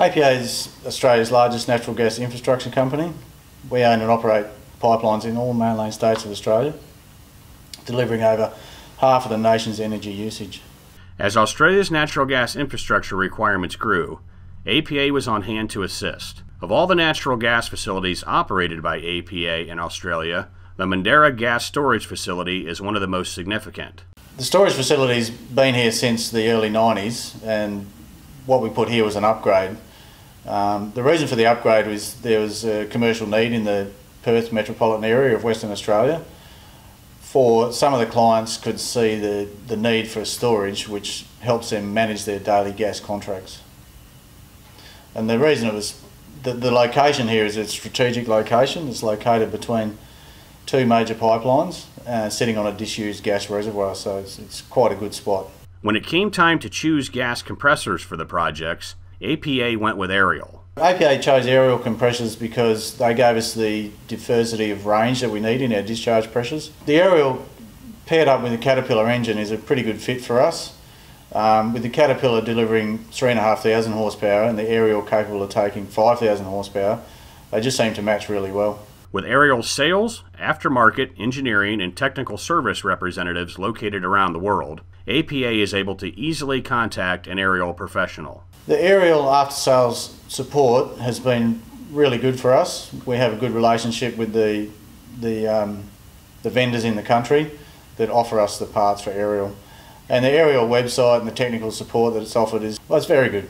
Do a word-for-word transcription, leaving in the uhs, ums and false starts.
A P A is Australia's largest natural gas infrastructure company. We own and operate pipelines in all mainland states of Australia, delivering over half of the nation's energy usage. As Australia's natural gas infrastructure requirements grew, A P A was on hand to assist. Of all the natural gas facilities operated by A P A in Australia, the Mondarra gas storage facility is one of the most significant. The storage facility's been here since the early nineties, and what we put here was an upgrade. Um, the reason for the upgrade was there was a commercial need in the Perth metropolitan area of Western Australia. For some of the clients could see the, the need for storage, which helps them manage their daily gas contracts. And the reason it was, the, the location here is a strategic location. It's located between two major pipelines, uh, sitting on a disused gas reservoir, so it's, it's quite a good spot. When it came time to choose gas compressors for the projects, A P A went with Ariel. A P A chose Ariel compressors because they gave us the diversity of range that we need in our discharge pressures. The Ariel, paired up with the Caterpillar engine, is a pretty good fit for us. Um, with the Caterpillar delivering three and a half thousand horsepower and the Ariel capable of taking five thousand horsepower, they just seem to match really well. With Ariel's sales, aftermarket, engineering, and technical service representatives located around the world, A P A is able to easily contact an Ariel professional. The Ariel after-sales support has been really good for us. We have a good relationship with the, the, um, the vendors in the country that offer us the parts for Ariel. And the Ariel website and the technical support that it's offered is, well, it's very good.